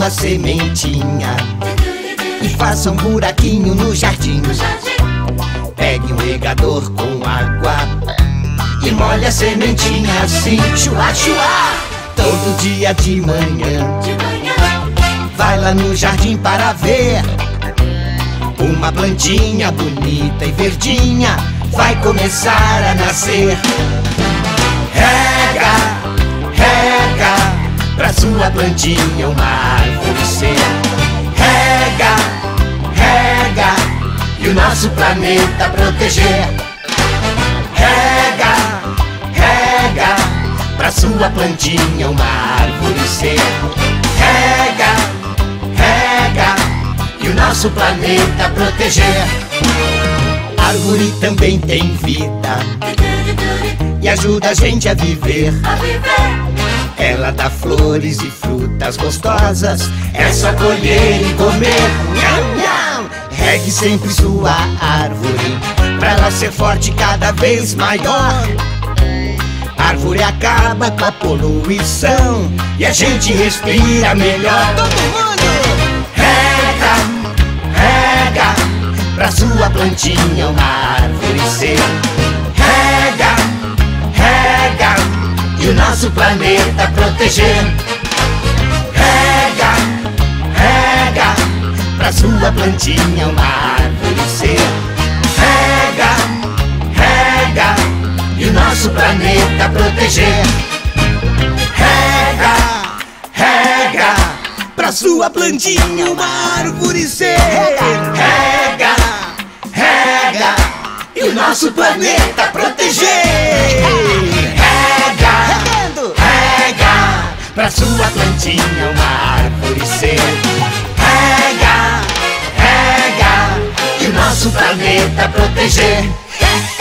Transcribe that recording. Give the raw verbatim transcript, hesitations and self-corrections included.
sua sementinha e faça um buraquinho no jardim. Pegue um regador com água e molhe a sementinha assim, chua, chua. Todo dia de manhã vai lá no jardim para ver uma plantinha bonita e verdinha vai começar a nascer. Rega, rega, pra sua plantinha uma árvore ser. Rega, rega, e o nosso planeta proteger. Rega, rega, pra sua plantinha uma árvore ser. Rega, rega, e o nosso planeta proteger. Árvore também tem vida e ajuda a gente a viver. Ela dá flores e frutas gostosas, é só colher e comer. Nham, nham. Regue sempre sua árvore pra ela ser forte cada vez maior. Árvore acaba com a poluição e a gente respira melhor. Todo mundo! Rega, rega, pra sua plantinha uma árvore ser. Rega, rega, e o nosso planeta proteger. Rega, rega, pra sua plantinha uma árvore ser. Rega, rega, e o nosso planeta proteger. Rega, rega, pra sua plantinha uma árvore ser. Rega, rega, e o nosso planeta proteger. Rega, rega, pra sua plantinha uma árvore ser. Rega, rega, e o nosso planeta proteger.